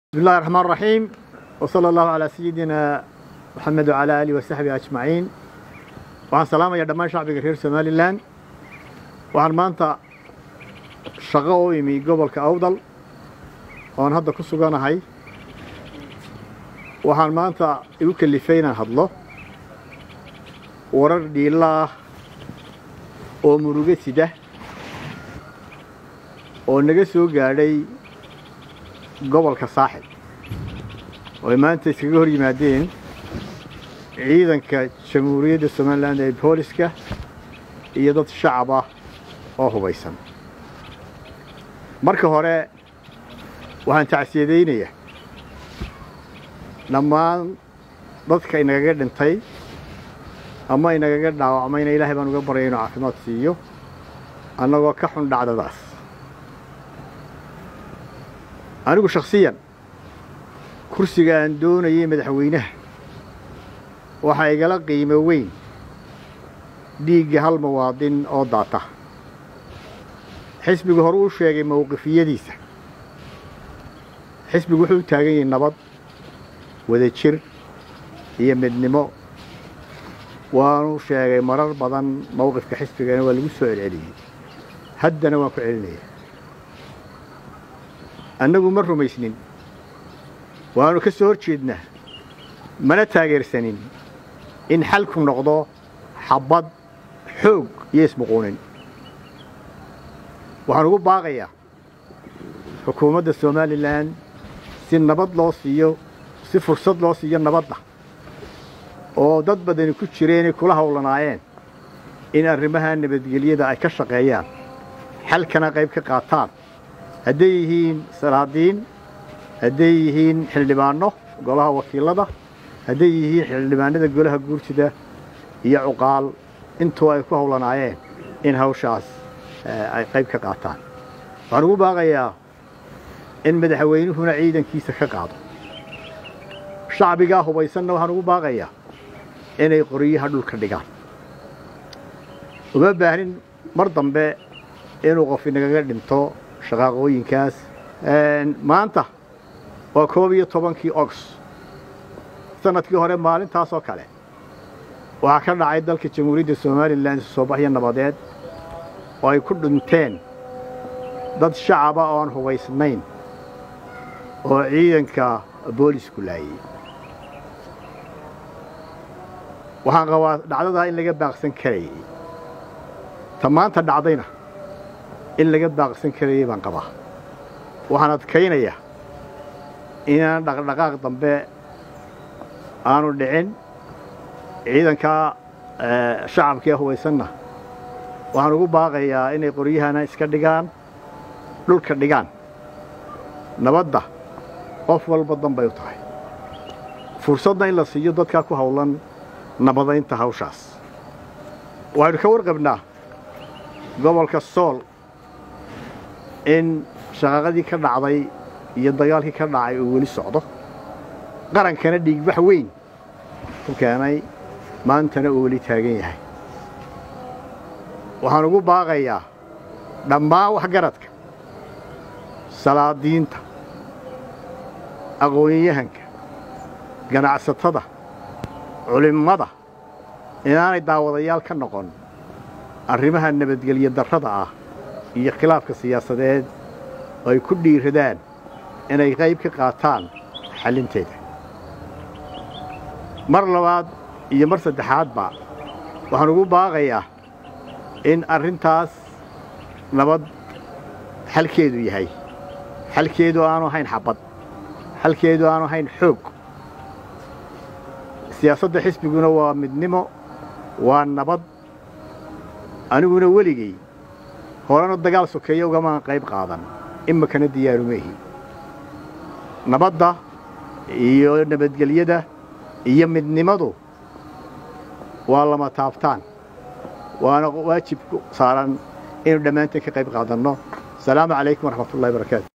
بسم الله الرحمن الرحيم وصلى الله على سيدنا محمد وعلى آله وصحبه أجمعين. وعن سلامة يا دمان شعب غير سوماليلاند. وعن مانتا شقو يمي قبل كأفضل وعن هذا كسوغانا هاي وعن مانتا يكلفينا هذلو ورد الله ومروجتي ده ونجسو قاري gobolka saaxil oo maanta iskaga hor yimaadeen ciidanka jamhuuriyadda Soomaaliland ee booliska iyo dad shacab ah oo hubaysan. Marka hore waxaan tacsiyadeynayaa dhammaan dadka inaga dhintay ama inaga dhaawacmay in Ilaahay baan uga baryayno caafimaad siiyo annagoo ka xun dhacdadaas. أنا شخصياً كرسي عن دون أي مدحوينه وحيقلق قيمة وين ديق هالمواطن أو ضاطة حسب هروش يجي موقفية ديسة حسب وحول تاجي النبض وذا الشر هي مدنمو وانوش يجي مرر بدن موقف كحسب كانوا واللي مسؤول عليه هدنا وفعلناه أنه مرة ميسنين وأنا كسر شدنا ما نتاجر سنين إن حلكم نقضاء حبض حوق يسبقونين وهنقول باقية حكومة الصوماليلاند سن نبض لوسيو صفر صد لوسيو نبضنا وضد بدن كتشرين كلها ولنايين إن الرمها النبضية ده كشق عيان حل كان قيب كقاطان هديهين سرادين هديهين حلبانه قالها وكيلده هديهين حلبانه قالها جورتده هي عقال انتوا ay ku hawlanaayeen in hawshaas ay qayb ka qaataan waxaan ugu baaqayaa in madaxweynuhuna ciidankiisa ka qaado shacbiga hubaysanna waxaan ugu baaqayaa inay qoriyaha dhulka dhigaan uma baahin mar dambe inuu qof inaga dhinto shaqooyinkaas maanta waa 12 August sanadkii hore maalintaas oo kale waxa ka dhacay dalka jamhuuriyadda Soomaaliland soo baxay nabadeed oo ay ku dhinteen dad shacab ah oo aan hubaysnayn oo ciidanka boolisku laayay waxaan qabaa dhacdada in laga baaqsan karay tamaanta dhacdayna in laga baaqsan karay baan qabaa waxaan adkaynayaa inaan dhaqdhaqaaq dambe aanu dhicin ciidanka shacabka hubaysanna waxaan ugu baaqayaa inay qoryahana iska dhigaan dhulka dhigaan nabadda qof walba dambe u tahay fursadna in la siiyo dadka ku hawlan nabadaynta hawshaas waxaan ka warqabnaa gobolka Sool in shaqadii ka dhacday iyo dagaalkii ka dhacay oo wali socdo qarankana dhiig wax weyn ku keenay maantana oo wali taagan yahay waxaan ugu baaqayaa dhammaan wax garadka salaadiinta aqoonyahanka ganacsatada culimada inaanay daawadayaal ka noqon arrimaha nabadgelyo darrada ah iyo khilaafka siyaasadeed ay ku dhiiradaan inay qayb ka qaataan xalinteeda mar labaad iyo mar saddexaadba waxaan ugu baaqayaa in arrintaas nabad xalkeedu yahay xalkeedu aanu ahayn xabad xalkeedu aanu ahayn xoog siyaasadda xisbiguna waa midnimo waa nabad aniguna weligay horena dagaal sokeeyo ugama qayb qaadan imikana diyaarumeehi nabadda iyo nabadgelyada iyo midnimadu waa lama taabtaan waana waajib saaran inuu dhammaanteen ka qayb qaadanno. Salaamu calaykum waraxmatullaahi wabarakaatuh.